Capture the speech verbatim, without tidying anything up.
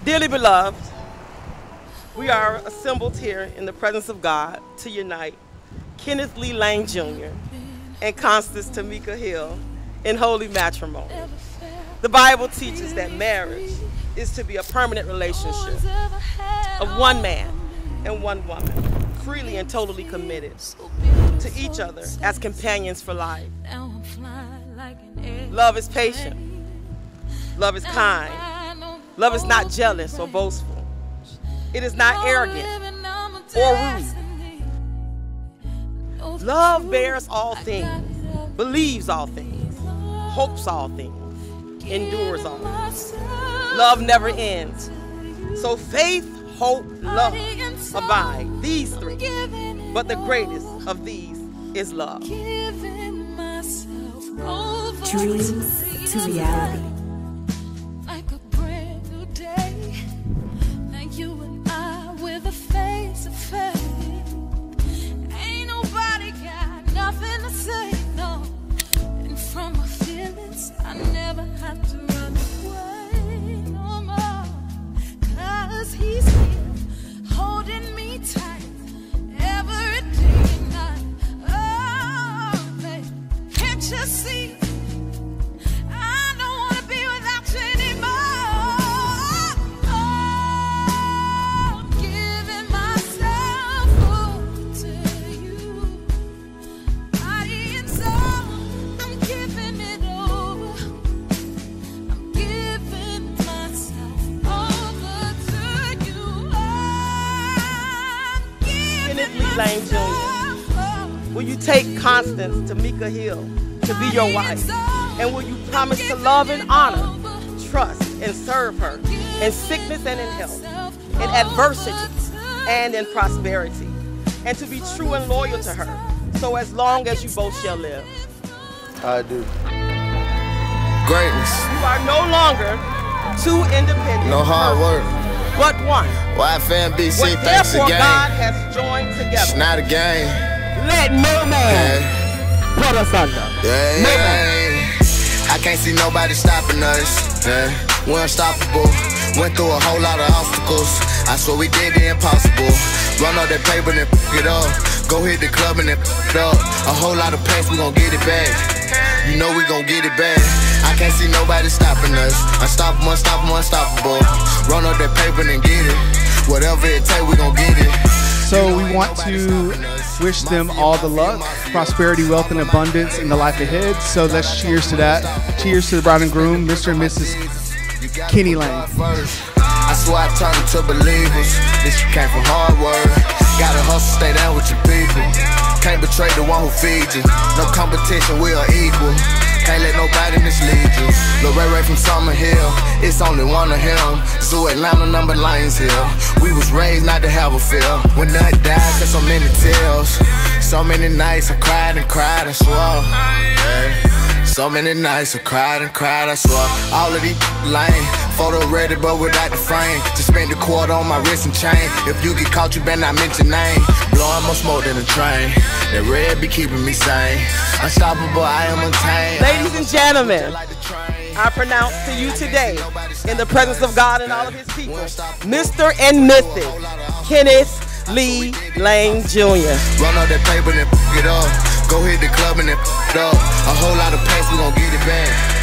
Dearly beloved, we are assembled here in the presence of God to unite Kenneth Lee Lang Junior and Constance Tamika Hill in holy matrimony. The Bible teaches that marriage is to be a permanent relationship of one man and one woman, freely and totally committed to each other as companions for life. Love is patient. Love is kind. Love is not jealous or boastful. It is not arrogant or rude. Love bears all things, believes all things, hopes all things, endures all things. Love never ends. So faith, hope, love abide, these three. But the greatest of these is love. Dreams to reality. Like a brand new day, like you and I with a face of faith. Ain't nobody got nothing to say, no. And from my feelings, I never have to run away no more. Cause he's here, holding me tight, every day and night. Oh, baby, can't you see? Kenneth Lee Lang Junior, will you take Constance Tamika Hill to be your wife? And will you promise to love and honor, trust and serve her in sickness and in health, in adversity and in prosperity, and to be true and loyal to her, so as long as you both shall live? I do. Greatness. You are no longer two independent No hard work. but one. Y F M B C, What thanks therefore again. God has joined It's together. not a game. Let no man Yeah. put us under. Yeah, No yeah. I can't see nobody stopping us. Yeah. We're unstoppable. Went through a whole lot of obstacles. I swear we did the impossible. Run all that paper and f it up. Go hit the club and then f it up. A whole lot of pace, we gon' get it back. You know we gon' get it back. I can't see nobody stopping us. Unstoppable, unstoppable, unstoppable. Run up that paper and get it. Whatever it take, we gon' get it. So we want to wish them all the luck, prosperity, wealth, and abundance in the life ahead. So let's cheers to that. Cheers to the bride and groom, Mister and Missus Kenny Lang. I swear I turned them to believers. This shit came from hard work. Gotta hustle, stay down with your people. Can't betray the one who feeds you. No competition, we are equal. Can't let nobody mislead you. Lil Ray Ray from Summer Hill, it's only one of him. Zoo Atlanta, number Lions Hill. We was raised not to have a feel. When nothing dies, there's so many tears. So many nights I cried and cried, I swear. Yeah. So many nights I cried and cried, I swear. All of these lame, photo ready but without the frame. Just spent the quarter on my wrist and chain. If you get caught, you better not mention name. Blowing more smoke than a train. That red be keeping me sane. Unstoppable, I am untamed. Ladies and gentlemen, I pronounce to you today, in the presence of God and all of his people, Mister and Missus Kenneth Lee Lang Junior Run all that paper and f it up. Go hit the club and then f it up. A whole lot of pace, we gon' get it back.